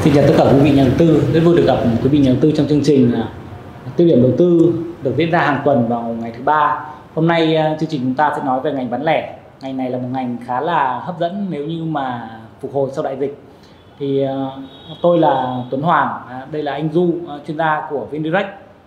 Xin chào tất cả quý vị nhà đầu tư, rất vui được gặp quý vị nhà đầu tư trong chương trình Tiêu điểm đầu tư được diễn ra hàng tuần vào ngày thứ ba. Hôm nay chương trình chúng ta sẽ nói về ngành bán lẻ. Ngành này là một ngành khá là hấp dẫn nếu như mà phục hồi sau đại dịch. Thì tôi là Tuấn Hoàng, đây là anh Du, chuyên gia của VnDirect.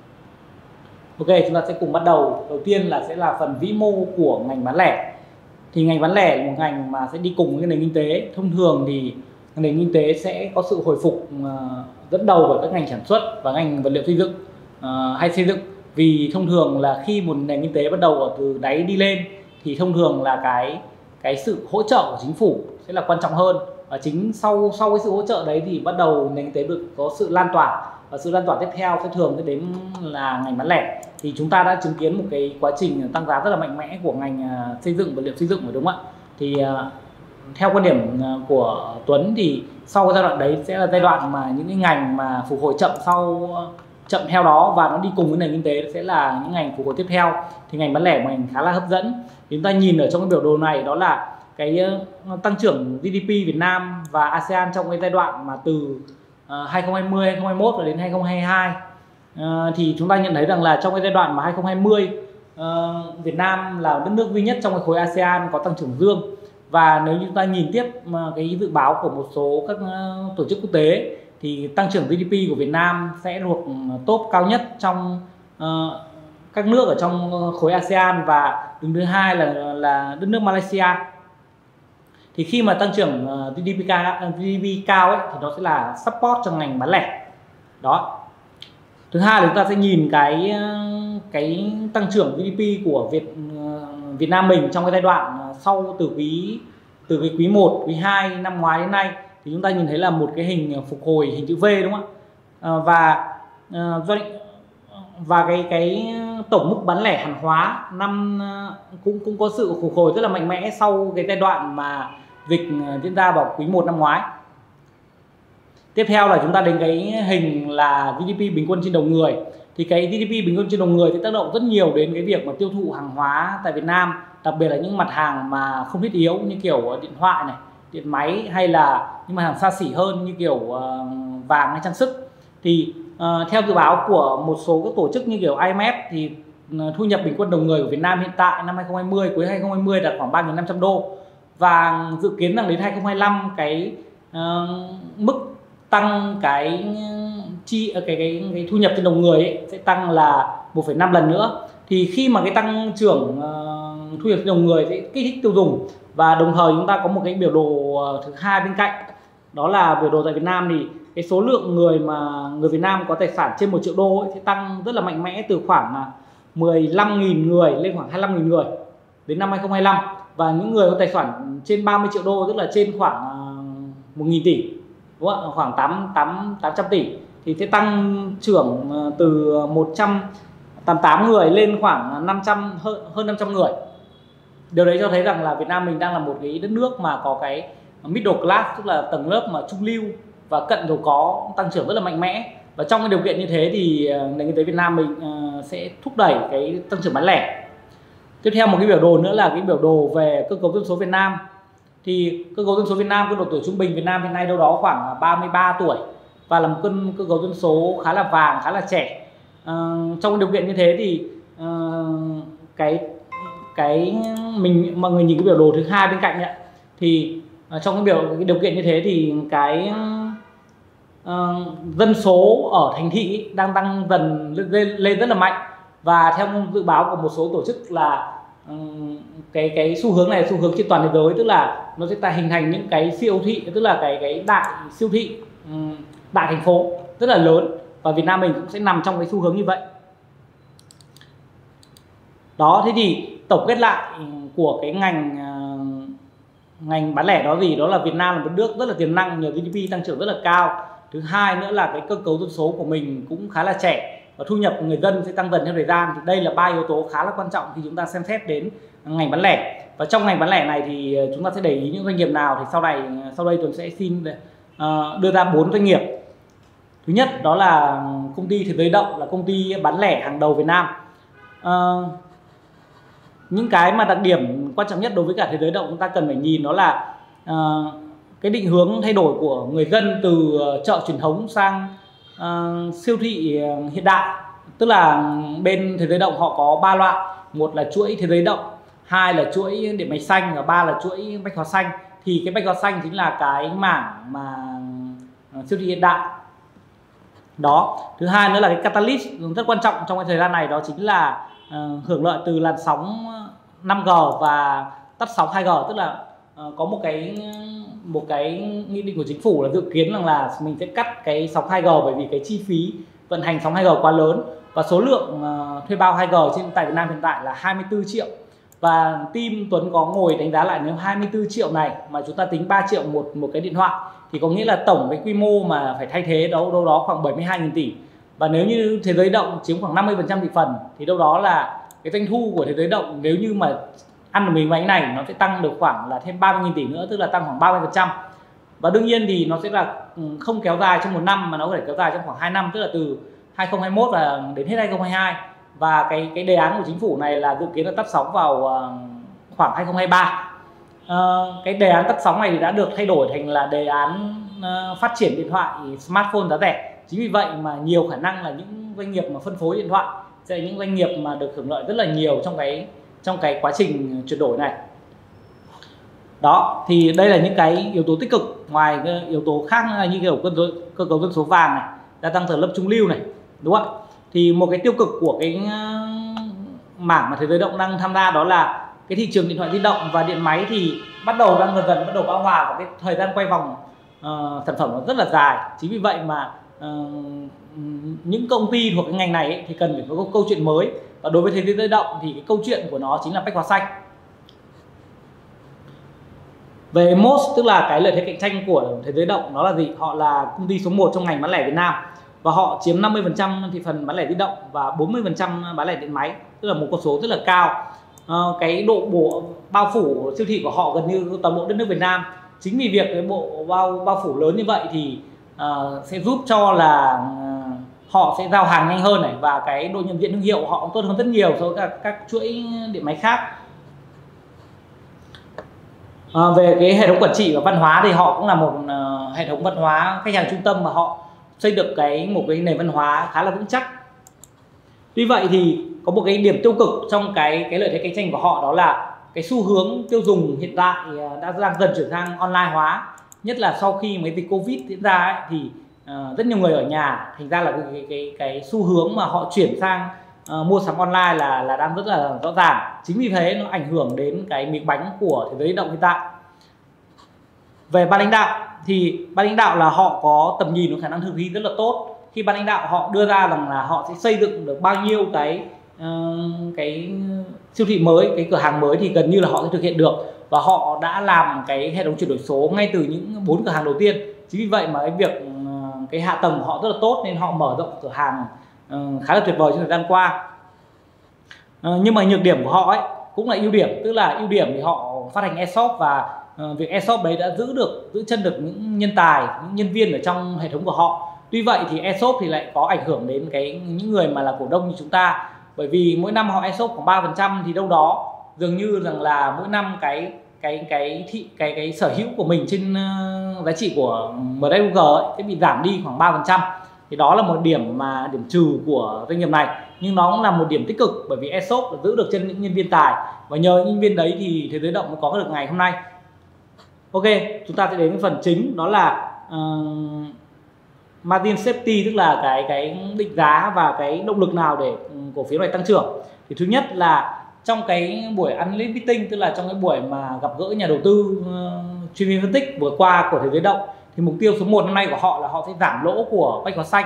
Ok, chúng ta sẽ cùng bắt đầu. Đầu tiên là sẽ là phần vĩ mô của ngành bán lẻ. Thì ngành bán lẻ là một ngành mà sẽ đi cùng với nền kinh tế. Thông thường thì nền kinh tế sẽ có sự hồi phục dẫn đầu bởi các ngành sản xuất và ngành vật liệu xây dựng hay xây dựng. Vì thông thường là khi một nền kinh tế bắt đầu ở từ đáy đi lên thì thông thường là cái sự hỗ trợ của chính phủ sẽ là quan trọng hơn. Và chính sau cái sự hỗ trợ đấy thì bắt đầu nền kinh tế được có sự lan tỏa, và sự lan tỏa tiếp theo sẽ thường sẽ đến là ngành bán lẻ. Thì chúng ta đã chứng kiến một cái quá trình tăng giá rất là mạnh mẽ của ngành xây dựng, vật liệu xây dựng, phải đúng không ạ? Thì theo quan điểm của Tuấn thì sau cái giai đoạn đấy sẽ là giai đoạn mà những cái ngành mà phục hồi chậm theo đó và nó đi cùng với nền kinh tế sẽ là những ngành phục hồi tiếp theo. Thì ngành bán lẻ mình khá là hấp dẫn. Thì chúng ta nhìn ở trong cái biểu đồ này, đó là cái tăng trưởng GDP Việt Nam và ASEAN trong cái giai đoạn mà từ 2020, 2021 và đến 2022. Thì chúng ta nhận thấy rằng là trong cái giai đoạn mà 2020 Việt Nam là đất nước duy nhất trong cái khối ASEAN có tăng trưởng dương. Và nếu chúng ta nhìn tiếp cái dự báo của một số các tổ chức quốc tế thì tăng trưởng GDP của Việt Nam sẽ thuộc top cao nhất trong các nước ở trong khối ASEAN, và đứng thứ hai là đất nước Malaysia. Thì khi mà tăng trưởng GDP cao ấy, thì nó sẽ là support cho ngành bán lẻ. Đó. Thứ hai là chúng ta sẽ nhìn cái tăng trưởng GDP của Việt Nam mình trong cái giai đoạn sau từ cái quý 1, quý 2 năm ngoái đến nay, thì chúng ta nhìn thấy là một cái hình phục hồi hình chữ V, đúng không ạ? Và cái tổng mức bán lẻ hàng hóa năm cũng có sự phục hồi rất là mạnh mẽ sau cái giai đoạn mà dịch diễn ra vào quý 1 năm ngoái. Tiếp theo là chúng ta đến cái hình là GDP bình quân trên đầu người. Thì cái GDP bình quân trên đầu người thì tác động rất nhiều đến cái việc mà tiêu thụ hàng hóa tại Việt Nam, đặc biệt là những mặt hàng mà không thiết yếu như kiểu điện thoại này, điện máy, hay là những mặt hàng xa xỉ hơn như kiểu vàng hay trang sức. Thì theo dự báo của một số các tổ chức như kiểu IMF thì thu nhập bình quân đầu người của Việt Nam hiện tại năm 2020, cuối 2020 đạt khoảng 3.500 đô. Và dự kiến rằng đến 2025 cái mức tăng cái thu nhập trên đầu người ấy sẽ tăng là 1,5 lần nữa. Thì khi mà cái tăng trưởng thu nhập trên đầu người sẽ kích thích tiêu dùng, và đồng thời chúng ta có một cái biểu đồ thứ hai bên cạnh, đó là biểu đồ tại Việt Nam. Thì cái số lượng người Việt Nam có tài sản trên 1 triệu đô ấy sẽ tăng rất là mạnh mẽ, từ khoảng 15.000 người lên khoảng 25.000 người đến năm 2025. Và những người có tài sản trên 30 triệu đô, tức là trên khoảng 1.000 tỷ, đúng không? Khoảng 800 tỷ, thì sẽ tăng trưởng từ 188 người lên khoảng hơn 500 người. Điều đấy cho thấy rằng là Việt Nam mình đang là một cái đất nước mà có cái middle class, tức là tầng lớp mà trung lưu và cận giàu có, tăng trưởng rất là mạnh mẽ. Và trong cái điều kiện như thế thì nền kinh tế Việt Nam mình sẽ thúc đẩy cái tăng trưởng bán lẻ. Tiếp theo một cái biểu đồ nữa là cái biểu đồ về cơ cấu dân số Việt Nam. Thì cơ cấu dân số Việt Nam, cái độ tuổi trung bình Việt Nam hiện nay đâu đó khoảng 33 tuổi, và là một cơ cấu dân số khá là vàng, khá là trẻ. Trong điều kiện như thế thì mọi người nhìn cái biểu đồ thứ hai bên cạnh ấy, thì trong cái điều kiện như thế thì cái dân số ở thành thị đang tăng dần lên rất là mạnh. Và theo dự báo của một số tổ chức là cái xu hướng này là xu hướng trên toàn thế giới, tức là nó sẽ hình thành những cái siêu thị, tức là cái đại siêu thị, đại thành phố rất là lớn, và Việt Nam mình cũng sẽ nằm trong cái xu hướng như vậy. Đó, thế thì tổng kết lại của cái ngành bán lẻ đó đó là Việt Nam là một nước rất là tiềm năng, nhờ GDP tăng trưởng rất là cao. Thứ hai nữa là cái cơ cấu dân số của mình cũng khá là trẻ, và thu nhập của người dân sẽ tăng dần theo thời gian. Thì đây là 3 yếu tố khá là quan trọng khi chúng ta xem xét đến ngành bán lẻ. Và trong ngành bán lẻ này thì chúng ta sẽ để ý những doanh nghiệp nào, thì sau đây Tuấn sẽ xin đưa ra 4 doanh nghiệp. Thứ nhất đó là công ty Thế Giới Động, là công ty bán lẻ hàng đầu Việt Nam. Những cái mà đặc điểm quan trọng nhất đối với cả Thế Giới Động chúng ta cần phải nhìn đó là cái định hướng thay đổi của người dân từ chợ truyền thống sang siêu thị hiện đại. Tức là bên Thế Giới Động họ có 3 loại, một là chuỗi Thế Giới Động, hai là chuỗi điện máy xanh và ba là chuỗi bách hóa xanh. Thì cái bách hóa xanh chính là cái mảng mà siêu thị hiện đại đó. Thứ hai nữa là cái catalyst rất quan trọng trong cái thời gian này, đó chính là hưởng lợi từ làn sóng 5G và tắt sóng 2G. Tức là có một cái nghị định của chính phủ là dự kiến rằng là mình sẽ cắt cái sóng 2G, bởi vì cái chi phí vận hành sóng 2G quá lớn và số lượng thuê bao 2G tại Việt Nam hiện tại là 24 triệu. Và team Tuấn có ngồi đánh giá lại, nếu 24 triệu này mà chúng ta tính 3 triệu một cái điện thoại thì có nghĩa là tổng cái quy mô mà phải thay thế đâu đó khoảng 72.000 tỷ. Và nếu như Thế Giới Động chiếm khoảng 50% thị phần thì đâu đó là cái doanh thu của Thế Giới Động nếu như mà ăn được miếng bánh này nó sẽ tăng được khoảng là thêm 30.000 tỷ nữa, tức là tăng khoảng 30%. Và đương nhiên thì nó sẽ là không kéo dài trong 1 năm mà nó có thể kéo dài trong khoảng 2 năm, tức là từ 2021 và đến hết 2022. Và cái đề án của chính phủ này là dự kiến là tắt sóng vào khoảng 2023. Cái đề án tắt sóng này thì đã được thay đổi thành là đề án phát triển điện thoại smartphone giá rẻ. Chính vì vậy mà nhiều khả năng là những doanh nghiệp mà phân phối điện thoại sẽ là những doanh nghiệp mà được hưởng lợi rất là nhiều trong cái quá trình chuyển đổi này. Đó, thì đây là những cái yếu tố tích cực. Ngoài cái yếu tố khác như kiểu cơ cấu dân số vàng này, gia tăng tầng lớp trung lưu này, đúng không ạ? Thì một cái tiêu cực của cái mảng mà Thế Giới Động đang tham gia đó là cái thị trường điện thoại di động và điện máy thì đang dần dần bắt đầu bão hòa, và cái thời gian quay vòng sản phẩm nó rất là dài. Chính vì vậy mà những công ty thuộc cái ngành này ấy, thì cần phải có câu chuyện mới. Và đối với Thế Giới Động thì cái câu chuyện của nó chính là bách hóa xanh. Về MOS, tức là cái lợi thế cạnh tranh của Thế Giới Động, nó là gì? Họ là công ty số 1 trong ngành bán lẻ Việt Nam và họ chiếm 50% thị phần bán lẻ di động và 40% bán lẻ điện máy, tức là một con số rất là cao. Cái độ bao phủ siêu thị của họ gần như toàn bộ đất nước Việt Nam. Chính vì việc cái bộ bao phủ lớn như vậy thì sẽ giúp cho là họ sẽ giao hàng nhanh hơn này, và cái độ nhận diện thương hiệu họ cũng tốt hơn rất nhiều so với các chuỗi điện máy khác. Về cái hệ thống quản trị và văn hóa thì họ cũng là một hệ thống văn hóa khách hàng trung tâm mà họ xây được một cái nền văn hóa khá là vững chắc. Tuy vậy thì có một cái điểm tiêu cực trong cái lợi thế cạnh tranh của họ, đó là cái xu hướng tiêu dùng hiện tại đang dần chuyển sang online hóa. Nhất là sau khi mấy dịch Covid diễn ra ấy, thì rất nhiều người ở nhà, thành ra là cái xu hướng mà họ chuyển sang mua sắm online là đang rất là rõ ràng. Chính vì thế nó ảnh hưởng đến cái miếng bánh của Thế Giới Động hiện tại. Về ban lãnh đạo thì ban lãnh đạo là họ có tầm nhìn và khả năng thực thi rất là tốt. Khi ban lãnh đạo họ đưa ra rằng là họ sẽ xây dựng được bao nhiêu cái siêu thị mới, cái cửa hàng mới thì gần như là họ sẽ thực hiện được, và họ đã làm cái hệ thống chuyển đổi số ngay từ những 4 cửa hàng đầu tiên. Chính vì vậy mà cái việc cái hạ tầng của họ rất là tốt nên họ mở rộng cửa hàng khá là tuyệt vời trong thời gian qua. Nhưng mà nhược điểm của họ ấy cũng là ưu điểm, tức là ưu điểm thì họ phát hành e-shop, và việc e-shop đấy đã giữ chân được những nhân tài, những nhân viên ở trong hệ thống của họ. Tuy vậy thì e-shop thì lại có ảnh hưởng đến những người mà là cổ đông như chúng ta, bởi vì mỗi năm họ e-shop khoảng 3% thì đâu đó dường như rằng là mỗi năm cái sở hữu của mình trên giá trị của MWG ấy sẽ bị giảm đi khoảng 3%. Thì đó là một điểm trừ của doanh nghiệp này, nhưng nó cũng là một điểm tích cực, bởi vì e-shop giữ được chân những nhân viên tài, và nhờ những nhân viên đấy thì Thế Giới Động mới có được ngày hôm nay. Ok, chúng ta sẽ đến phần chính, đó là margin safety, tức là cái định giá và cái động lực nào để cổ phiếu này tăng trưởng. Thì thứ nhất là trong cái buổi analyst meeting, tức là trong cái buổi mà gặp gỡ nhà đầu tư chuyên viên phân tích vừa qua của Thế Giới Động, thì mục tiêu số 1 năm nay của họ là họ sẽ giảm lỗ của bách hóa xanh.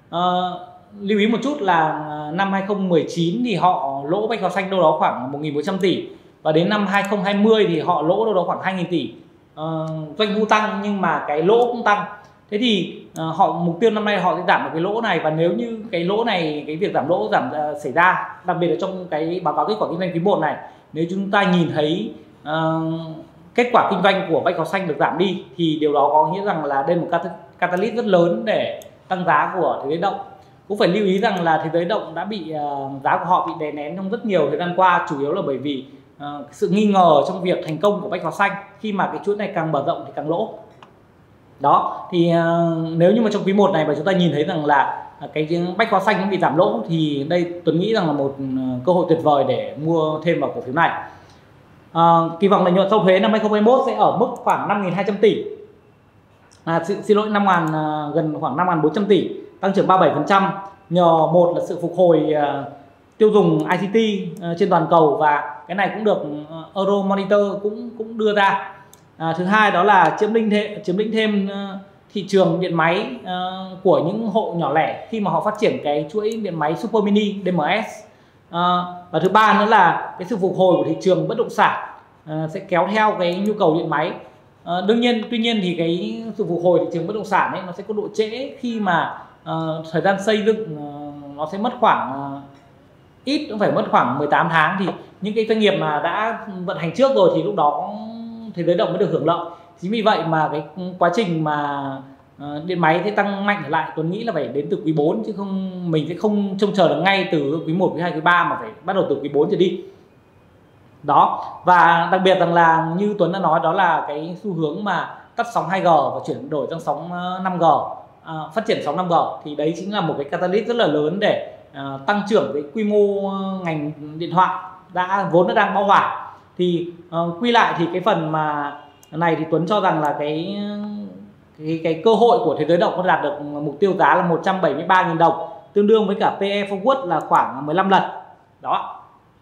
Lưu ý một chút là năm 2019 thì họ lỗ bách hóa xanh đâu đó khoảng 1.400 tỷ, và đến năm 2020 thì họ lỗ đâu đó khoảng 2.000 tỷ. Doanh thu tăng nhưng mà cái lỗ cũng tăng. Thế thì họ mục tiêu năm nay họ sẽ giảm được cái lỗ này, và nếu như cái lỗ này, cái việc giảm lỗ xảy ra, đặc biệt là trong cái báo cáo kết quả kinh doanh quý 1 này, nếu chúng ta nhìn thấy kết quả kinh doanh của bách hóa xanh được giảm đi thì điều đó có nghĩa rằng là đây là một catalyst rất lớn để tăng giá của Thế Giới Động. Cũng phải lưu ý rằng là Thế Giới Động đã bị giá của họ bị đè nén trong rất nhiều thời gian qua, chủ yếu là bởi vì sự nghi ngờ trong việc thành công của bách hóa xanh. Khi mà cái chuỗi này càng mở rộng thì càng lỗ. Đó thì nếu như mà trong quý 1 này mà chúng ta nhìn thấy rằng là cái bách hóa xanh nó bị giảm lỗ thì đây Tuấn nghĩ rằng là một cơ hội tuyệt vời để mua thêm vào cổ phiếu này. Kỳ vọng lợi nhuận sau thuế năm 2021 sẽ ở mức khoảng 5.200 tỷ. Xin lỗi, gần khoảng 5.400 tỷ, tăng trưởng 37%, nhờ một là sự phục hồi tiêu dùng ICT trên toàn cầu, và cái này cũng được Euromonitor cũng đưa ra. Thứ hai đó là chiếm lĩnh thêm thị trường điện máy của những hộ nhỏ lẻ khi mà họ phát triển cái chuỗi điện máy Super Mini DMS. Và thứ ba nữa là cái sự phục hồi của thị trường bất động sản sẽ kéo theo cái nhu cầu điện máy. Tuy nhiên thì cái sự phục hồi thị trường bất động sản ấy nó sẽ có độ trễ, khi mà thời gian xây dựng nó sẽ mất khoảng ít cũng phải mất khoảng 18 tháng, thì những cái doanh nghiệp mà đã vận hành trước rồi thì lúc đó Thế giới động mới được hưởng lợi. Chính vì vậy mà cái quá trình mà điện máy sẽ tăng mạnh trở lại, Tuấn nghĩ là phải đến từ quý 4, chứ mình sẽ không trông chờ được ngay từ quý 1, quý 2, quý 3, mà phải bắt đầu từ quý 4 trở đi. Đó, và đặc biệt rằng là như Tuấn đã nói, đó là cái xu hướng mà tắt sóng 2G và chuyển đổi sang sóng 5G, phát triển sóng 5G, thì đấy chính là một cái catalyst rất là lớn để tăng trưởng cái quy mô ngành điện thoại vốn đã đang bão hòa. Thì quy lại thì cái phần mà này thì Tuấn cho rằng là cái cơ hội của Thế giới động có đạt được mục tiêu giá là 173.000 đồng, tương đương với cả PE forward là khoảng 15 lần. Đó.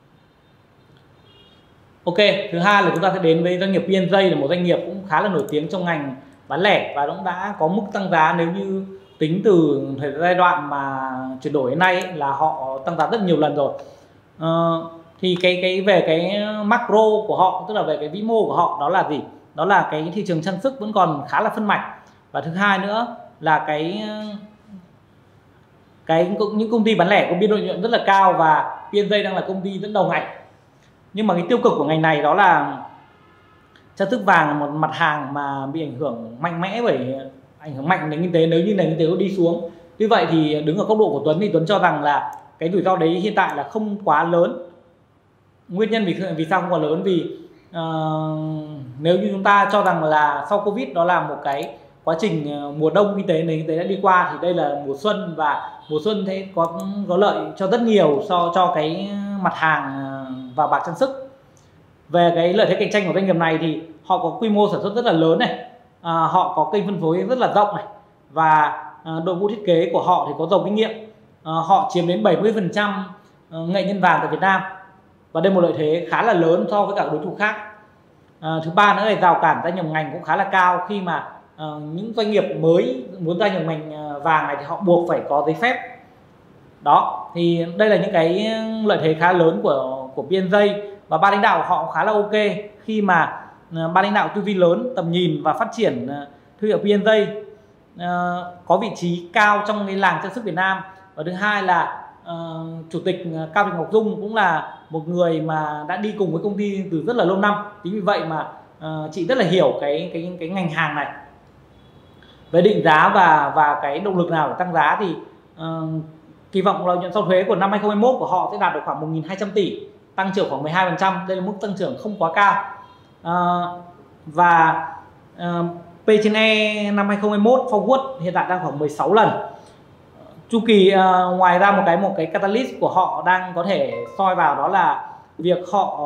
Ok, thứ hai là chúng ta sẽ đến với doanh nghiệp PNJ, là một doanh nghiệp cũng khá là nổi tiếng trong ngành bán lẻ và cũng đã có mức tăng giá, nếu như tính từ giai đoạn mà chuyển đổi đến nay ấy, là họ tăng giá rất nhiều lần rồi. Thì về cái macro của họ, tức là về cái vĩ mô của họ, đó là gì? Đó là cái thị trường trang sức vẫn còn khá là phân mảnh, và thứ hai nữa là những công ty bán lẻ có biên lợi nhuận rất là cao, và PNJ đang là công ty dẫn đầu ngành. Nhưng mà cái tiêu cực của ngành này đó là trang sức vàng là một mặt hàng mà bị ảnh hưởng mạnh mẽ ảnh hưởng mạnh đến kinh tế nếu như nền kinh tế đi xuống. Tuy vậy thì đứng ở góc độ của Tuấn thì Tuấn cho rằng là cái rủi ro đấy hiện tại là không quá lớn. Nguyên nhân vì sao không quá lớn? Vì nếu như chúng ta cho rằng là sau Covid đó là một cái quá trình mùa đông kinh tế, nền kinh tế đã đi qua, thì đây là mùa xuân, và mùa xuân sẽ có lợi cho rất nhiều cho cái mặt hàng vàng bạc trang sức. Về cái lợi thế cạnh tranh của doanh nghiệp này thì họ có quy mô sản xuất rất là lớn này, họ có kênh phân phối rất là rộng này, và đội ngũ thiết kế của họ thì có giàu kinh nghiệm. Họ chiếm đến 70% nghệ nhân vàng tại Việt Nam, và đây là một lợi thế khá là lớn so với các đối thủ khác. Thứ ba nữa là rào cản gia nhập ngành cũng khá là cao, khi mà những doanh nghiệp mới muốn gia nhập ngành vàng này thì họ buộc phải có giấy phép. Đó, thì đây là những cái lợi thế khá lớn của PNJ, và ban lãnh đạo của họ khá là ok, khi mà ban lãnh đạo tư duy lớn, tầm nhìn và phát triển thương hiệu PNJ có vị trí cao trong cái làng trang sức Việt Nam. Và thứ hai là chủ tịch Cao Thị Ngọc Dung cũng là một người mà đã đi cùng với công ty từ rất là lâu năm. Chính vì vậy mà chị rất là hiểu cái ngành hàng này. Về định giá và cái động lực nào để tăng giá thì kỳ vọng lợi nhuận sau thuế của năm 2021 của họ sẽ đạt được khoảng 1.200 tỷ, tăng trưởng khoảng 12%. Đây là mức tăng trưởng không quá cao. Và P/E năm 2021 forward hiện tại đang khoảng 16 lần. Chu kỳ ngoài ra một cái catalyst của họ đang có thể soi vào, đó là việc họ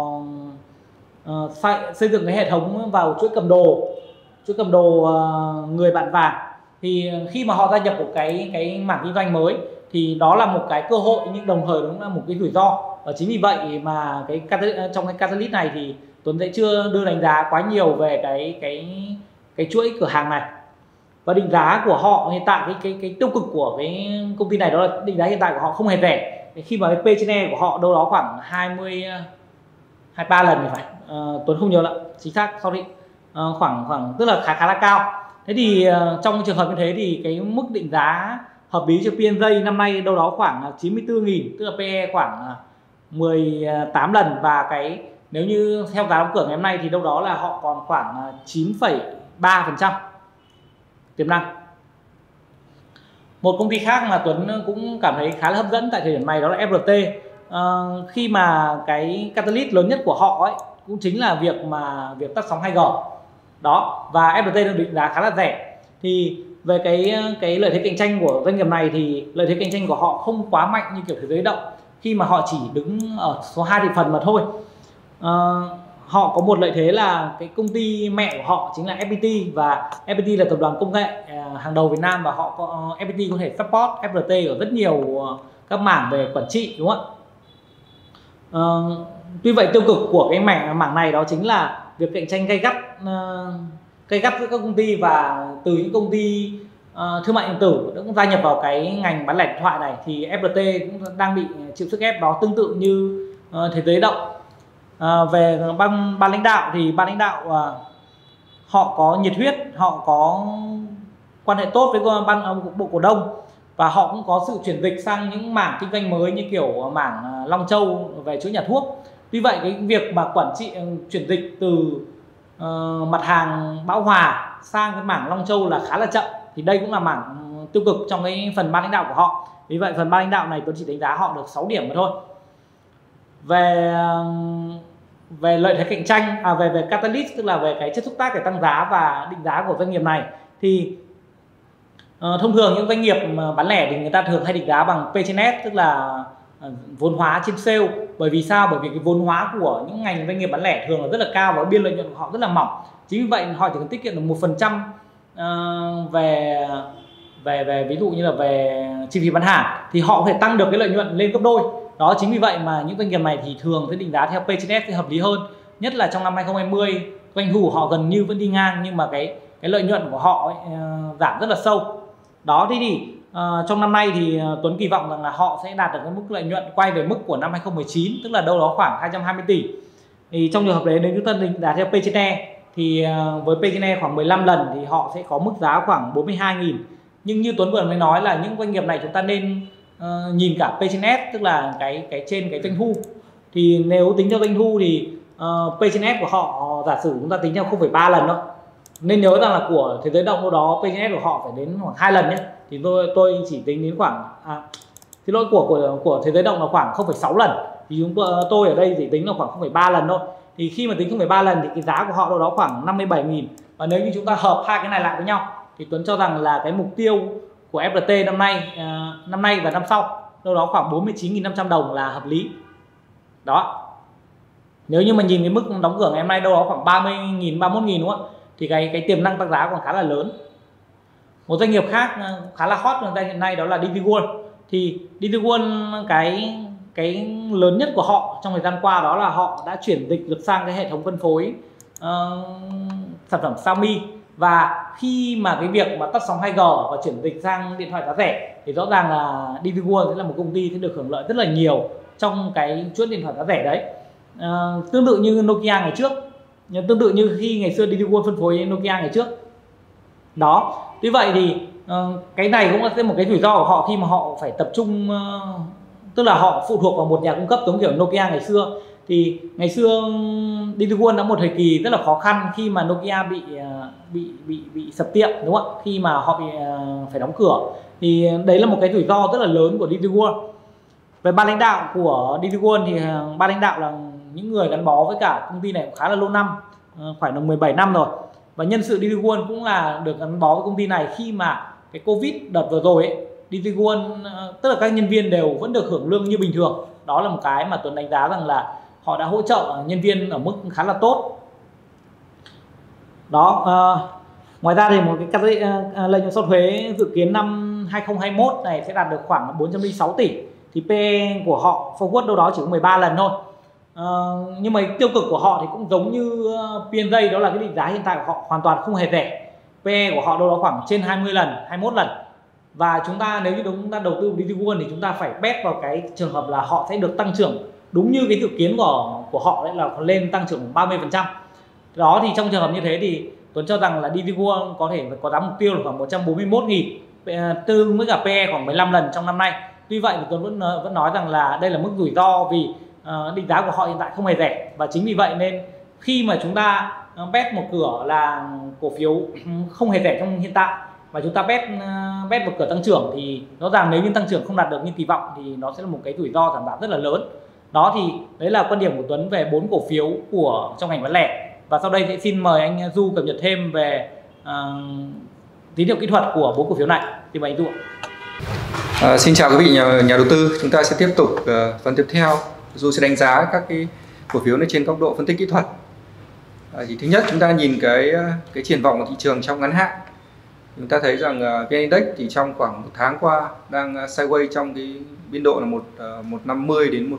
xây dựng cái hệ thống vào chuỗi cầm đồ người bạn vàng. Thì khi mà họ gia nhập một cái mảng kinh doanh mới thì đó là một cái cơ hội, nhưng đồng thời cũng là một cái rủi ro. Và chính vì vậy mà trong cái catalyst này thì Tuấn sẽ chưa đưa đánh giá quá nhiều về cái chuỗi cửa hàng này. Và định giá của họ hiện tại, cái tiêu cực của cái công ty này đó là định giá hiện tại của họ không hề rẻ. Khi mà cái P/E của họ đâu đó khoảng 23 lần thì phải, Tuấn không nhớ lại chính xác, sorry, khoảng tức là khá là cao. Thế thì trong trường hợp như thế thì cái mức định giá hợp lý cho PNJ năm nay đâu đó khoảng 94.000, tức là PE khoảng 18 lần, và nếu như theo giá đóng cửa ngày hôm nay thì đâu đó là họ còn khoảng 9,3% tiềm năng. Một công ty khác mà Tuấn cũng cảm thấy khá là hấp dẫn tại thời điểm này đó là FRT. Khi mà cái catalyst lớn nhất của họ ấy cũng chính là việc tắt sóng 2G đó, và FRT được định giá khá là rẻ. thì về cái lợi thế cạnh tranh của doanh nghiệp này thì lợi thế cạnh tranh của họ không quá mạnh như kiểu Thế giới động, khi mà họ chỉ đứng ở số 2 thị phần mà thôi. Họ có một lợi thế là cái công ty mẹ của họ chính là FPT, và FPT là tập đoàn công nghệ hàng đầu Việt Nam, và họ có FPT có thể support FPT ở rất nhiều các mảng về quản trị, đúng không ạ? Tuy vậy tiêu cực của cái mảng này đó chính là việc cạnh tranh gay gắt giữa các công ty, và từ những công ty thương mại điện tử cũng gia nhập vào cái ngành bán lẻ điện thoại này thì FPT cũng đang bị chịu sức ép đó, tương tự như Thế giới động. Về ban lãnh đạo thì ban lãnh đạo họ có nhiệt huyết, họ có quan hệ tốt với bộ cổ đông, và họ cũng có sự chuyển dịch sang những mảng kinh doanh mới như kiểu mảng Long Châu về chuỗi nhà thuốc. Tuy vậy cái việc mà quản trị chuyển dịch từ mặt hàng bão hòa sang cái mảng Long Châu là khá là chậm, thì đây cũng là mảng tiêu cực trong cái phần ban lãnh đạo của họ. Vì vậy phần ban lãnh đạo này tôi chỉ đánh giá họ được 6 điểm mà thôi. Về lợi thế cạnh tranh, về catalyst, tức là về cái chất xúc tác để tăng giá và định giá của doanh nghiệp này, thì thông thường những doanh nghiệp bán lẻ thì người ta thường hay định giá bằng P/S, tức là vốn hóa trên sale. Bởi vì sao? Bởi vì cái vốn hóa của những ngành doanh nghiệp bán lẻ thường là rất là cao và biên lợi nhuận của họ rất là mỏng. Chính vì vậy họ chỉ cần tiết kiệm được 1% về ví dụ như là về chi phí bán hàng thì họ có thể tăng được cái lợi nhuận lên gấp đôi. Đó, chính vì vậy mà những doanh nghiệp này thì thường sẽ định giá theo P/S thì hợp lý hơn. Nhất là trong năm 2020 doanh thu của họ gần như vẫn đi ngang, nhưng mà cái lợi nhuận của họ giảm rất là sâu. Đó, thì trong năm nay thì Tuấn kỳ vọng rằng là họ sẽ đạt được cái mức lợi nhuận quay về mức của năm 2019, tức là đâu đó khoảng 220 tỷ. Thì trong trường hợp đấy nếu chúng ta định giá theo P/E thì với P/E khoảng 15 lần thì họ sẽ có mức giá khoảng 42.000. Nhưng như Tuấn vừa mới nói là những doanh nghiệp này chúng ta nên nhìn cả P/S, tức là cái trên cái doanh thu. Thì nếu tính theo doanh thu thì P/S của họ giả sử chúng ta tính theo 0,3 lần thôi. Nên nhớ rằng là của Thế giới động đâu đó P/S của họ phải đến khoảng 2 lần nhé. Thì tôi chỉ tính đến khoảng xin lỗi, của Thế giới động là khoảng 0,6 lần. Thì tôi ở đây chỉ tính là khoảng 0,3 lần thôi. Thì khi mà tính 0,3 lần thì cái giá của họ đâu đó khoảng 57.000. Và nếu như chúng ta hợp hai cái này lại với nhau thì Tuấn cho rằng là cái mục tiêu của FPT năm nay và năm sau đâu đó khoảng 49.500 đồng là hợp lý. Đó. Nếu như mà nhìn cái mức đóng cửa ngày hôm nay đâu đó khoảng 30.000, 31.000 đúng không ạ? Thì cái tiềm năng tăng giá còn khá là lớn. Một doanh nghiệp khác khá là hot hiện nay đó là DP World. Thì DP World cái lớn nhất của họ trong thời gian qua đó là họ đã chuyển dịch được sang cái hệ thống phân phối sản phẩm Xiaomi. Và khi mà cái việc mà tắt sóng 2G và chuyển dịch sang điện thoại giá rẻ thì rõ ràng là DP World sẽ là một công ty sẽ được hưởng lợi rất là nhiều trong cái chuỗi điện thoại giá rẻ đấy. Tương tự như Nokia ngày trước, tương tự như khi ngày xưa DP World phân phối Nokia ngày trước. Đó, tuy vậy thì cái này cũng là một cái rủi ro của họ khi mà họ phải tập trung, tức là họ phụ thuộc vào một nhà cung cấp giống kiểu Nokia ngày xưa. Thì ngày xưa DP World đã một thời kỳ rất là khó khăn khi mà Nokia bị sập tiệm, đúng không ạ? Khi mà họ bị phải đóng cửa thì đấy là một cái rủi ro rất là lớn của DP World. Về ban lãnh đạo của DP World thì ban lãnh đạo là những người gắn bó với cả công ty này cũng khá là lâu năm, phải là 17 năm rồi. Và nhân sự DP World cũng là được gắn bó với công ty này khi mà cái Covid đợt vừa rồi ấy, DP World tức là các nhân viên đều vẫn được hưởng lương như bình thường. Đó là một cái mà Tuấn đánh giá rằng là họ đã hỗ trợ nhân viên ở mức khá là tốt. Đó, ngoài ra thì một cái lợi nhuận sau thuế dự kiến năm 2021 này sẽ đạt được khoảng 406 tỷ. Thì PE của họ forward đâu đó chỉ có 13 lần thôi. Nhưng mà tiêu cực của họ thì cũng giống như P&J, đó là cái định giá hiện tại của họ hoàn toàn không hề rẻ. PE của họ đâu đó khoảng trên 20 lần, 21 lần. Và chúng ta nếu như chúng ta đầu tư vào DP World thì chúng ta phải bet vào cái trường hợp là họ sẽ được tăng trưởng đúng như cái dự kiến của họ, đấy là lên tăng trưởng 30%. Đó, thì trong trường hợp như thế thì Tuấn cho rằng là DP World có thể có giá mục tiêu là khoảng 141.000, tương ứng với cả PE khoảng 15 lần trong năm nay. Tuy vậy thì Tuấn vẫn nói rằng là đây là mức rủi ro vì định giá của họ hiện tại không hề rẻ. Và chính vì vậy nên khi mà chúng ta bet một cửa là cổ phiếu không hề rẻ trong hiện tại và chúng ta bet một cửa tăng trưởng thì rõ ràng nếu như tăng trưởng không đạt được như kỳ vọng thì nó sẽ là một cái rủi ro giảm giá rất là lớn. Đó, thì đấy là quan điểm của Tuấn về 4 cổ phiếu trong ngành bán lẻ. Và sau đây sẽ xin mời anh Du cập nhật thêm về tín hiệu kỹ thuật của 4 cổ phiếu này. Thì mời anh Du ạ. Xin chào quý vị nhà đầu tư. Chúng ta sẽ tiếp tục phần tiếp theo. Du sẽ đánh giá các cái cổ phiếu này trên góc độ phân tích kỹ thuật. Thì thứ nhất, chúng ta nhìn cái triển vọng của thị trường trong ngắn hạn. Chúng ta thấy rằng VN Index thì trong khoảng 1 tháng qua đang sideways trong cái biên độ là 150 đến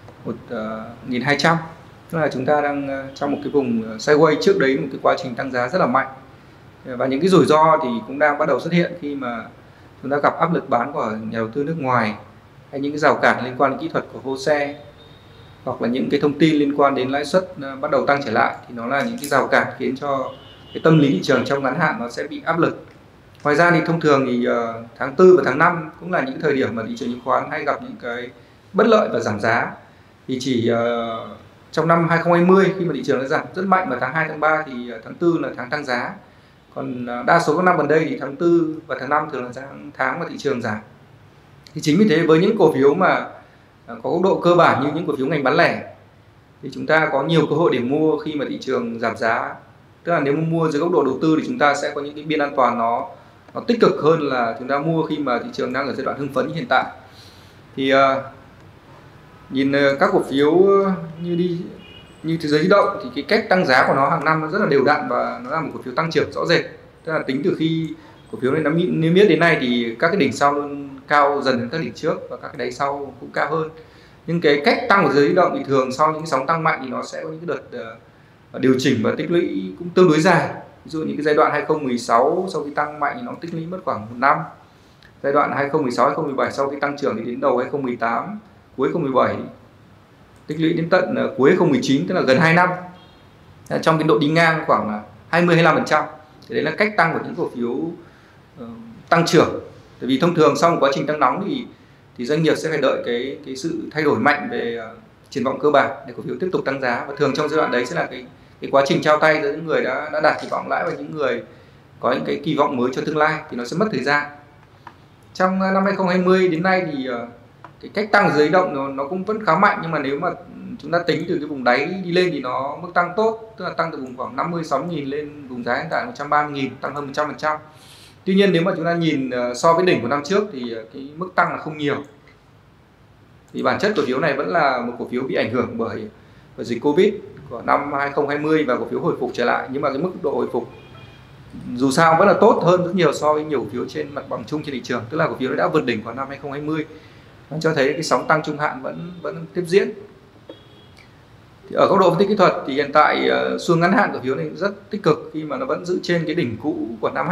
1200. Tức là chúng ta đang trong một cái vùng sideways, trước đấy một cái quá trình tăng giá rất là mạnh. Và những cái rủi ro thì cũng đang bắt đầu xuất hiện khi mà chúng ta gặp áp lực bán của nhà đầu tư nước ngoài, hay những cái rào cản liên quan đến kỹ thuật của HOSE, hoặc là những cái thông tin liên quan đến lãi suất bắt đầu tăng trở lại, thì nó là những cái rào cản khiến cho cái tâm lý thị trường trong ngắn hạn nó sẽ bị áp lực. Ngoài ra thì thông thường thì tháng 4 và tháng 5 cũng là những thời điểm mà thị trường chứng khoán hay gặp những cái bất lợi và giảm giá. Thì chỉ trong năm 2020 khi mà thị trường đã giảm rất mạnh vào tháng 2, tháng 3 thì tháng 4 là tháng tăng giá. Còn đa số các năm gần đây thì tháng 4 và tháng 5 thường là tháng mà thị trường giảm. Thì chính vì thế với những cổ phiếu mà có góc độ cơ bản như những cổ phiếu ngành bán lẻ thì chúng ta có nhiều cơ hội để mua khi mà thị trường giảm giá. Tức là nếu mua dưới góc độ đầu tư thì chúng ta sẽ có những cái biên an toàn nó tích cực hơn là chúng ta mua khi mà thị trường đang ở giai đoạn hưng phấn như hiện tại. Thì nhìn các cổ phiếu như Thế Giới Di Động thì cái cách tăng giá của nó hàng năm nó rất là đều đặn và nó là một cổ phiếu tăng trưởng rõ rệt. Tức là tính từ khi cổ phiếu này nó niêm yết đến nay thì các cái đỉnh sau luôn cao dần hơn các đỉnh trước và các cái đáy sau cũng cao hơn. Nhưng cái cách tăng của Thế Giới Di Động thì thường sau những cái sóng tăng mạnh thì nó sẽ có những cái đợt điều chỉnh và tích lũy cũng tương đối dài. Ví dụ như cái giai đoạn 2016 sau khi tăng mạnh thì nó tích lũy mất khoảng 1 năm. Giai đoạn 2016 2017 sau khi tăng trưởng thì đến đầu 2018 cuối 2017 tích lũy đến tận cuối 2019, tức là gần 2 năm. Trong cái độ đi ngang khoảng 20-25%. Thì đấy là cách tăng của những cổ phiếu tăng trưởng. Bởi vì thông thường sau một quá trình tăng nóng thì doanh nghiệp sẽ phải đợi cái sự thay đổi mạnh về triển vọng cơ bản để cổ phiếu tiếp tục tăng giá. Và thường trong giai đoạn đấy sẽ là cái quá trình trao tay giữa những người đã đạt kỳ vọng lãi và những người có những cái kỳ vọng mới cho tương lai, thì nó sẽ mất thời gian. Trong năm 2020 đến nay thì cái cách tăng của Thế Giới Di Động nó cũng vẫn khá mạnh, nhưng mà nếu mà chúng ta tính từ cái vùng đáy đi lên thì nó mức tăng tốt, tức là tăng từ vùng khoảng 56.000 lên vùng giá hiện tại 130.000, tăng hơn 100%. Tuy nhiên nếu mà chúng ta nhìn so với đỉnh của năm trước thì cái mức tăng là không nhiều. Thì bản chất cổ phiếu này vẫn là một cổ phiếu bị ảnh hưởng bởi dịch Covid của năm 2020 và cổ phiếu hồi phục trở lại, nhưng mà cái mức độ hồi phục dù sao vẫn là tốt hơn rất nhiều so với nhiều cổ phiếu trên mặt bằng chung trên thị trường. Tức là cổ phiếu đã vượt đỉnh của năm 2020, nó cho thấy cái sóng tăng trung hạn vẫn tiếp diễn. Thì ở góc độ phân tích kỹ thuật thì hiện tại xu hướng ngắn hạn cổ phiếu này rất tích cực khi mà nó vẫn giữ trên cái đỉnh cũ của năm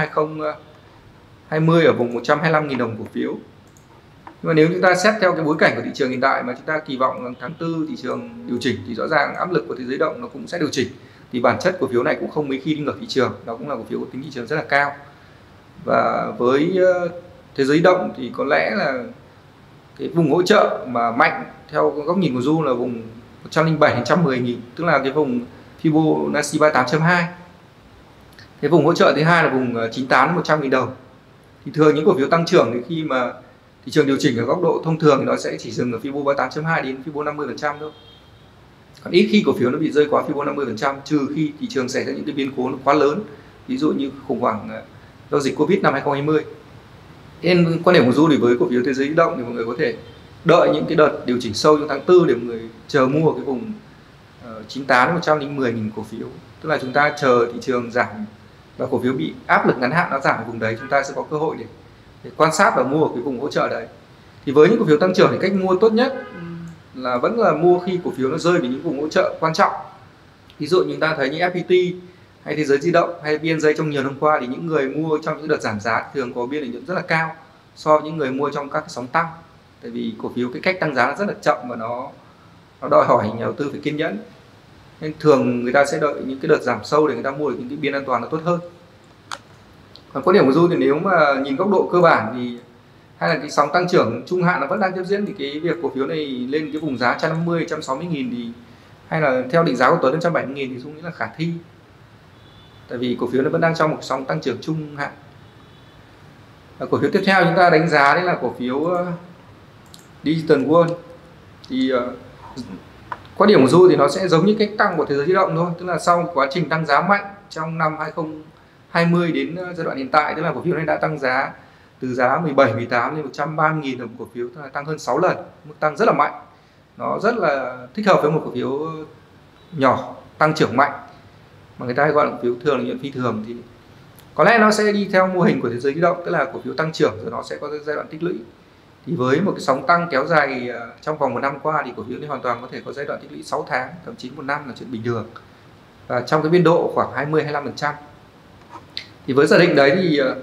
2020 ở vùng 125.000 đồng cổ phiếu. Nhưng mà nếu chúng ta xét theo cái bối cảnh của thị trường hiện tại mà chúng ta kỳ vọng tháng 4 thị trường điều chỉnh thì rõ ràng áp lực của Thế Giới Di Động nó cũng sẽ điều chỉnh. Thì bản chất cổ phiếu này cũng không mấy khi đi ngược thị trường, nó cũng là cổ phiếu có tính thị trường rất là cao. Và với Thế Giới Di Động thì có lẽ là cái vùng hỗ trợ mà mạnh theo góc nhìn của Du là vùng 107 đến 110.000, tức là cái vùng Fibonacci 38.2. Cái vùng hỗ trợ thứ hai là vùng 98 đến 100.000 đồng. Thì thường những cổ phiếu tăng trưởng thì khi mà thị trường điều chỉnh ở góc độ thông thường thì nó sẽ chỉ dừng ở Fibo 38.2 đến Fibo 50% thôi. Còn ít khi cổ phiếu nó bị rơi quá Fibo 50%, trừ khi thị trường xảy ra những cái biến cố quá lớn, ví dụ như khủng hoảng do dịch Covid năm 2020. Nên quan điểm của Du thì với cổ phiếu Thế Giới Di Động thì mọi người có thể đợi những cái đợt điều chỉnh sâu trong tháng 4 để mọi người chờ mua cái vùng 98 đến 110.000 cổ phiếu. Tức là chúng ta chờ thị trường giảm và cổ phiếu bị áp lực ngắn hạn nó giảm ở vùng đấy, chúng ta sẽ có cơ hội để quan sát và mua ở cái vùng hỗ trợ đấy. Thì với những cổ phiếu tăng trưởng thì cách mua tốt nhất là vẫn là mua khi cổ phiếu nó rơi về những vùng hỗ trợ quan trọng. Ví dụ như chúng ta thấy như FPT hay Thế Giới Di Động hay BNJ trong nhiều năm qua thì những người mua trong những đợt giảm giá thường có biên lợi nhuận rất là cao so với những người mua trong các cái sóng tăng. Tại vì cổ phiếu cái cách tăng giá rất là chậm và nó đòi hỏi nhà đầu tư phải kiên nhẫn. Nên thường người ta sẽ đợi những cái đợt giảm sâu để người ta mua được những cái biên an toàn nó tốt hơn. Còn quan điểm của Du thì nếu mà nhìn góc độ cơ bản thì hay là cái sóng tăng trưởng trung hạn nó vẫn đang tiếp diễn, thì cái việc cổ phiếu này lên cái vùng giá 150, 160.000 thì hay là theo định giá của Tuấn 170.000 thì Du nghĩ là khả thi. Tại vì cổ phiếu nó vẫn đang trong một sóng tăng trưởng trung hạn. Cổ phiếu tiếp theo chúng ta đánh giá đấy là cổ phiếu Digital World. Thì quan điểm của Du thì nó sẽ giống như cách tăng của Thế Giới Di Động thôi, tức là sau quá trình tăng giá mạnh trong năm 20 đến giai đoạn hiện tại, tức là cổ phiếu này đã tăng giá từ giá 17, 18 lên 130.000 đồng cổ phiếu, tức là tăng hơn 6 lần, mức tăng rất là mạnh. Nó rất là thích hợp với một cổ phiếu nhỏ tăng trưởng mạnh mà người ta hay gọi là cổ phiếu thường lợi nhuận phi thường. Thì có lẽ nó sẽ đi theo mô hình của thế giới di động, tức là cổ phiếu tăng trưởng rồi nó sẽ có giai đoạn tích lũy. Thì với một cái sóng tăng kéo dài trong vòng 1 năm qua thì cổ phiếu này hoàn toàn có thể có giai đoạn tích lũy 6 tháng, thậm chí 1 năm là chuyện bình thường. Và trong cái biên độ khoảng 20-25%. Thì với giả định đấy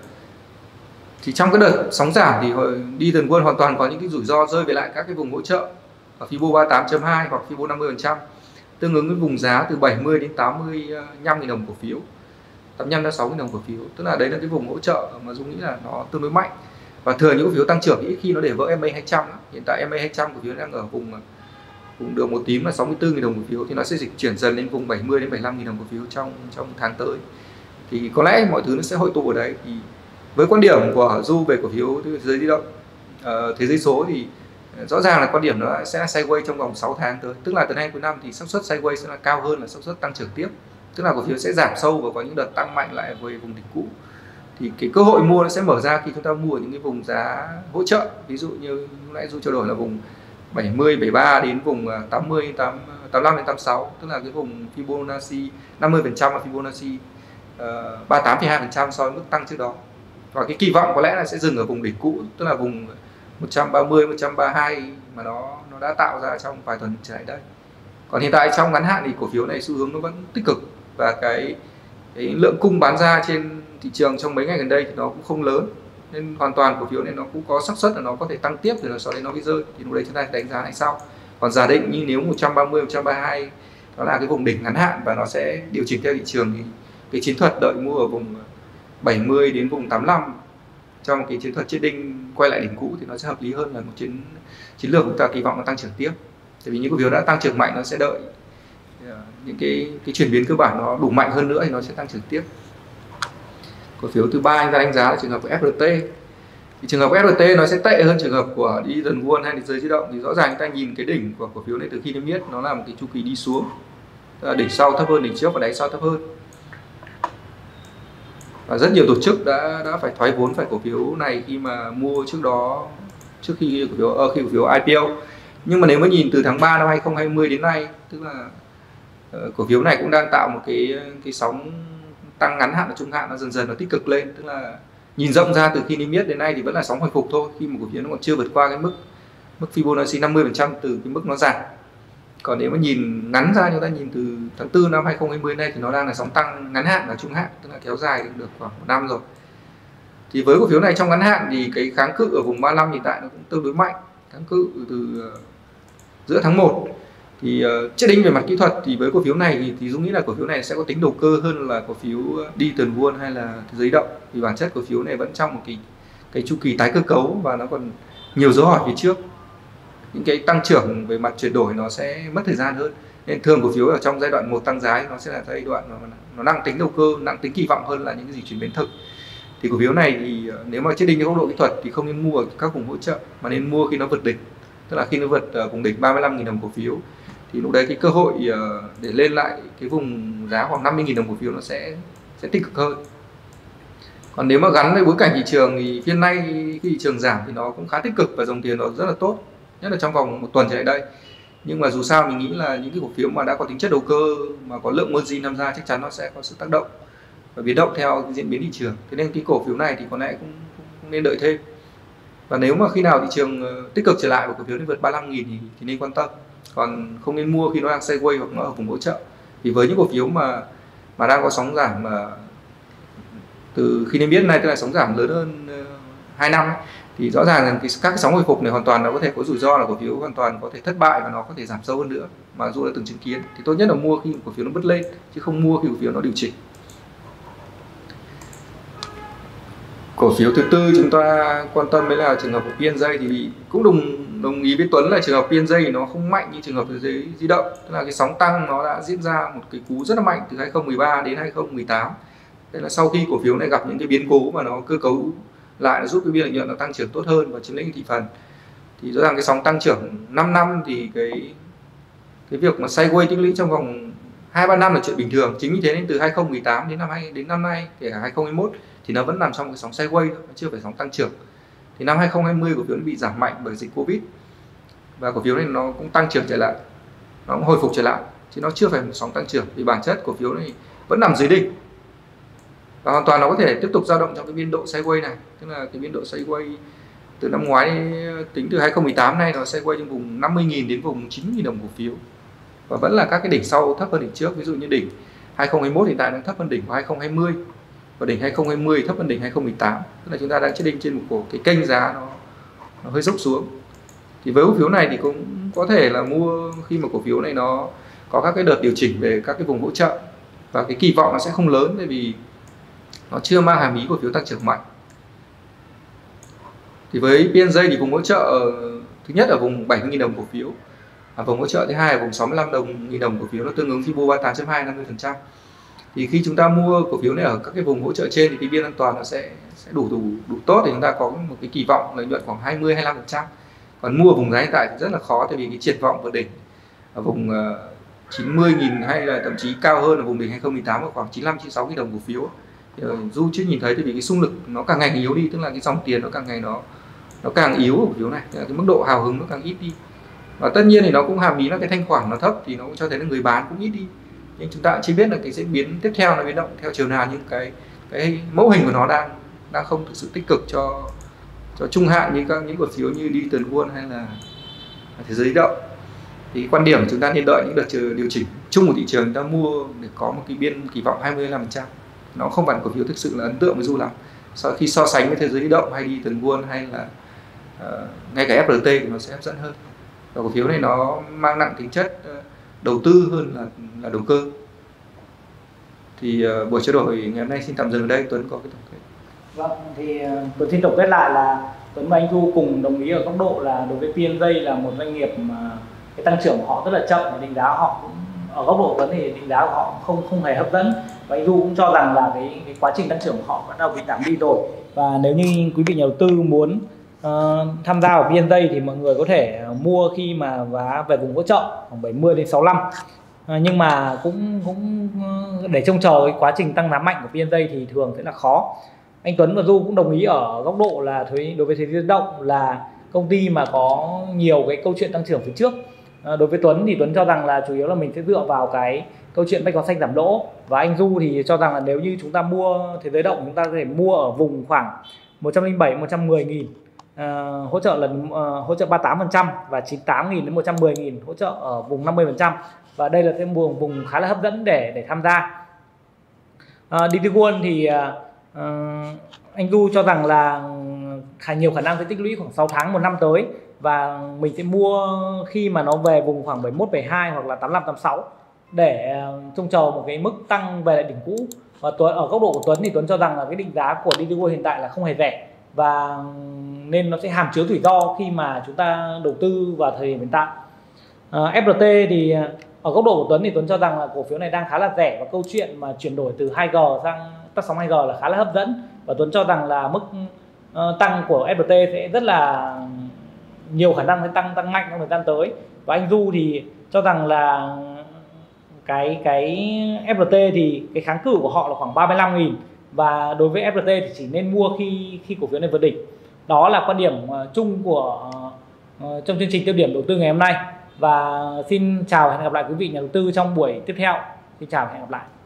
thì trong cái đợt sóng giảm thì Ditton World hoàn toàn có những cái rủi ro rơi về lại các cái vùng hỗ trợ ở Fibo 38.2 hoặc Fibo 50%, tương ứng với vùng giá từ 70 đến 85.000 đồng cổ phiếu, 85 đến 60.000 đồng cổ phiếu. Tức là đấy là cái vùng hỗ trợ mà Dung nghĩ là nó tương đối mạnh. Và thường những cổ phiếu tăng trưởng ít khi nó để vỡ MA 200. Hiện tại MA 200 cổ phiếu đang ở vùng đường màu tím là 64.000 đồng cổ phiếu, thì nó sẽ dịch chuyển dần lên vùng 70 đến 75.000 đồng cổ phiếu trong tháng tới. Thì có lẽ mọi thứ nó sẽ hội tụ ở đấy. Thì với quan điểm của Du về cổ phiếu thế giới di động, thế giới số thì rõ ràng là quan điểm nó sẽ là sideways trong vòng 6 tháng tới. Tức là từ nay cuối năm thì xác suất sideways sẽ là cao hơn là xác suất tăng trưởng tiếp. Tức là cổ phiếu sẽ giảm sâu và có những đợt tăng mạnh lại về vùng đỉnh cũ. Thì cái cơ hội mua nó sẽ mở ra khi chúng ta mua ở những cái vùng giá hỗ trợ. Ví dụ như lúc nãy Du trao đổi là vùng 70, 73 đến vùng 80, 85 đến 86, tức là cái vùng Fibonacci 50% và Fibonacci 38,2% so với mức tăng trước đó. Và cái kỳ vọng có lẽ là sẽ dừng ở vùng đỉnh cũ, tức là vùng 130, 132 mà nó đã tạo ra trong vài tuần trở lại đây. Còn hiện tại trong ngắn hạn thì cổ phiếu này xu hướng nó vẫn tích cực, và cái lượng cung bán ra trên thị trường trong mấy ngày gần đây thì nó cũng không lớn, nên hoàn toàn cổ phiếu này nó cũng có xác suất là nó có thể tăng tiếp rồi sau đấy nó mới rơi. Thì lúc đấy chúng ta đánh giá lại sau. Còn giả định như nếu 130, 132 đó là cái vùng đỉnh ngắn hạn và nó sẽ điều chỉnh theo thị trường, thì cái chiến thuật đợi mua ở vùng 70 đến vùng 85 trong cái chiến thuật trading quay lại đỉnh cũ thì nó sẽ hợp lý hơn là một chiến lược chúng ta kỳ vọng nó tăng trưởng tiếp. Tại vì những cổ phiếu đã tăng trưởng mạnh nó sẽ đợi những cái chuyển biến cơ bản nó đủ mạnh hơn nữa thì nó sẽ tăng trưởng tiếp. Cổ phiếu thứ ba anh ta đánh giá là trường hợp của FRT. Thì trường hợp của FRT nó sẽ tệ hơn trường hợp của Ditton World hay thế giới di động. Thì rõ ràng chúng ta nhìn cái đỉnh của cổ phiếu này từ khi niêm yết nó là một cái chu kỳ đi xuống, đỉnh sau thấp hơn đỉnh trước và đáy sau thấp hơn. Và rất nhiều tổ chức đã phải thoái vốn phải cổ phiếu này khi mà mua trước khi cổ phiếu IPO. Nhưng mà nếu mà nhìn từ tháng 3 năm 2020 đến nay, tức là cổ phiếu này cũng đang tạo một cái sóng tăng ngắn hạn và trung hạn, nó dần dần nó tích cực lên. Tức là nhìn rộng ra từ khi niêm yết đến nay thì vẫn là sóng hồi phục thôi, khi mà cổ phiếu nó còn chưa vượt qua cái mức Fibonacci 50% từ cái mức nó giảm. Còn nếu mà nhìn ngắn ra, chúng ta nhìn từ tháng 4 năm 2020 này thì nó đang là sóng tăng ngắn hạn và trung hạn, tức là kéo dài được khoảng 1 năm rồi. Thì với cổ phiếu này trong ngắn hạn thì cái kháng cự ở vùng 35 hiện tại nó cũng tương đối mạnh, kháng cự từ giữa tháng 1. Thì trading về mặt kỹ thuật thì với cổ phiếu này thì Dung nghĩ là cổ phiếu này sẽ có tính đầu cơ hơn là cổ phiếu Ditton World hay là thế giới động. Vì bản chất cổ phiếu này vẫn trong một cái chu kỳ tái cơ cấu và nó còn nhiều dấu hỏi phía trước. Những cái tăng trưởng về mặt chuyển đổi nó sẽ mất thời gian hơn. Nên thường cổ phiếu ở trong giai đoạn 1 tăng giá nó sẽ là giai đoạn mà nó nặng tính đầu cơ, nặng tính kỳ vọng hơn là những cái gì chuyển biến thực. Thì cổ phiếu này thì nếu mà trading theo góc độ kỹ thuật thì không nên mua ở các vùng hỗ trợ mà nên mua khi nó vượt đỉnh. Tức là khi nó vượt vùng đỉnh 35.000 đồng cổ phiếu thì lúc đấy cái cơ hội để lên lại cái vùng giá khoảng 50.000 đồng cổ phiếu nó sẽ tích cực hơn. Còn nếu mà gắn với bối cảnh thị trường thì phiên nay khi thị trường giảm thì nó cũng khá tích cực và dòng tiền nó rất là tốt, nhất là trong vòng 1 tuần trở lại đây. Nhưng mà dù sao mình nghĩ là những cái cổ phiếu mà đã có tính chất đầu cơ mà có lượng margin tham gia chắc chắn nó sẽ có sự tác động và biến động theo cái diễn biến thị trường. Thế nên cái cổ phiếu này thì có lẽ cũng nên đợi thêm. Và nếu mà khi nào thị trường tích cực trở lại và cổ phiếu vượt 35.000 thì nên quan tâm. Còn không nên mua khi nó đang sideways hoặc nó ở vùng hỗ trợ. Thì với những cổ phiếu mà đang có sóng giảm mà từ khi niêm yết này, tức là sóng giảm lớn hơn 2 năm ấy, thì rõ ràng là các cái sóng hồi phục này hoàn toàn nó có thể có rủi ro là cổ phiếu hoàn toàn có thể thất bại và nó có thể giảm sâu hơn nữa mà dù đã từng chứng kiến. Thì tốt nhất là mua khi cổ phiếu nó bứt lên chứ không mua khi cổ phiếu nó điều chỉnh. Cổ phiếu thứ tư chúng ta quan tâm đấy là trường hợp của PNJ. Thì cũng đồng ý với Tuấn là trường hợp PNJ nó không mạnh như trường hợp thế giới di động. Tức là cái sóng tăng nó đã diễn ra một cái cú rất là mạnh từ 2013 đến 2018. Thế là sau khi cổ phiếu này gặp những cái biến cố mà nó cơ cấu lại, nó giúp cái biên lợi nhuận nó tăng trưởng tốt hơn và chiếm lĩnh thị phần. Thì rõ ràng cái sóng tăng trưởng 5 năm thì cái việc mà sideways tích lũy trong vòng 2-3 năm là chuyện bình thường. Chính vì thế nên từ 2018 đến năm nay, kể cả 2021 thì nó vẫn nằm trong cái sóng sideways, nó chưa phải sóng tăng trưởng. Thì năm 2020 cổ phiếu nó bị giảm mạnh bởi dịch Covid và cổ phiếu này nó cũng tăng trưởng trở lại, nó cũng hồi phục trở lại, chứ nó chưa phải một sóng tăng trưởng, vì bản chất cổ phiếu này vẫn nằm dưới đỉnh và hoàn toàn nó có thể tiếp tục dao động trong cái biên độ sideways này, tức là cái biên độ sideways từ năm ngoái tính từ 2018 này nó sideways trong vùng 50.000 đến vùng 90.000 đồng cổ phiếu và vẫn là các cái đỉnh sau thấp hơn đỉnh trước. Ví dụ như đỉnh 2021 hiện tại đang thấp hơn đỉnh của 2020 và đỉnh 2020 thấp hơn đỉnh 2018, tức là chúng ta đang trading trên một cái kênh giá nó hơi dốc xuống. Thì với cổ phiếu này thì cũng có thể là mua khi mà cổ phiếu này nó có các cái đợt điều chỉnh về các cái vùng hỗ trợ và cái kỳ vọng nó sẽ không lớn, bởi vì nó chưa mang hàm ý cổ phiếu tăng trưởng mạnh. Thì với PNJ thì vùng hỗ trợ thứ nhất ở vùng 70.000 đồng cổ phiếu, vùng hỗ trợ thứ hai là vùng 65.000 đồng cổ phiếu, nó tương ứng Fibo 38.2 50%. Thì khi chúng ta mua cổ phiếu này ở các cái vùng hỗ trợ trên thì cái biên an toàn nó sẽ đủ tốt để chúng ta có một cái kỳ vọng lợi nhuận khoảng 20-25%. Còn mua ở vùng giá hiện tại thì rất là khó, tại vì cái triển vọng vượt đỉnh ở vùng 90.000 hay là thậm chí cao hơn ở vùng đỉnh 2018 ở khoảng 95-96.000 đồng cổ phiếu. Du chưa nhìn thấy, tại vì cái xung lực nó càng ngày yếu đi, tức là cái dòng tiền nó càng ngày nó càng yếu ở cổ phiếu này, cái mức độ hào hứng nó càng ít đi. Và tất nhiên thì nó cũng hàm ý là cái thanh khoản nó thấp thì nó cũng cho thấy là người bán cũng ít đi. Nhưng chúng ta chưa biết là cái diễn biến tiếp theo nó biến động theo chiều nào, nhưng cái mẫu hình của nó đang không thực sự tích cực cho trung hạn như các những cổ phiếu như Digital World hay là thế giới di động. Thì quan điểm chúng ta nên đợi những đợt điều chỉnh chung của thị trường, chúng ta mua để có một cái biên kỳ vọng 25%. Nó không phải cổ phiếu thực sự là ấn tượng với Du lắm. Sau khi so sánh với thế giới di động hay Digital World hay là ngay cả FLT thì nó sẽ hấp dẫn hơn. Và cổ phiếu này nó mang nặng tính chất đầu tư hơn là đầu cơ. Thì buổi trao đổi ngày hôm nay xin tạm dừng ở đây. Tuấn có cái tổng kết. Vâng, thì Tuấn xin tổng kết lại là Tuấn và anh Du cùng đồng ý ở góc độ là đối với PNJ là một doanh nghiệp mà cái tăng trưởng của họ rất là chậm, và định giá họ cũng ở góc độ Tuấn thì định giá của họ không hề hấp dẫn, và anh Du cũng cho rằng là cái quá trình tăng trưởng của họ bắt đầu bị giảm đi rồi. Và nếu như quý vị nhà đầu tư muốn tham gia vào PNJ thì mọi người có thể mua khi mà giá về vùng hỗ trợ khoảng 70 đến 65. Nhưng mà cũng để trông chờ cái quá trình tăng giá mạnh của PNJ thì thường sẽ là khó. Anh Tuấn và Du cũng đồng ý ở góc độ là đối với thế giới di động là công ty mà có nhiều cái câu chuyện tăng trưởng phía trước. Đối với Tuấn thì Tuấn cho rằng là chủ yếu là mình sẽ dựa vào cái câu chuyện bách hóa xanh giảm lỗ, và anh Du thì cho rằng là nếu như chúng ta mua thế giới động chúng ta có thể mua ở vùng khoảng 107-110.000, hỗ trợ lần hỗ trợ 38% và 98.000 đến 110.000 hỗ trợ ở vùng 50%, và đây là cái vùng khá là hấp dẫn để tham gia. Digital World thì anh Du cho rằng là nhiều khả năng sẽ tích lũy khoảng 6 tháng 1 năm tới, và mình sẽ mua khi mà nó về vùng khoảng 71-72 hoặc là 85-86 để trông chờ một cái mức tăng về lại đỉnh cũ. Và ở góc độ của Tuấn thì Tuấn cho rằng là cái định giá của Digital World hiện tại là không hề rẻ, và nên nó sẽ hàm chứa rủi ro khi mà chúng ta đầu tư vào thời điểm hiện tại. FLT thì ở góc độ của Tuấn thì Tuấn cho rằng là cổ phiếu này đang khá là rẻ, và câu chuyện mà chuyển đổi từ 2G sang tắt sóng 2G là khá là hấp dẫn, và Tuấn cho rằng là mức tăng của FLT sẽ rất là nhiều khả năng sẽ tăng mạnh trong thời gian tới. Và anh Du thì cho rằng là cái FLT thì cái kháng cự của họ là khoảng 35.000, và đối với FLT thì chỉ nên mua khi cổ phiếu này vượt đỉnh. Đó là quan điểm chung của trong chương trình tiêu điểm đầu tư ngày hôm nay, và xin chào và hẹn gặp lại quý vị nhà đầu tư trong buổi tiếp theo. Xin chào và hẹn gặp lại.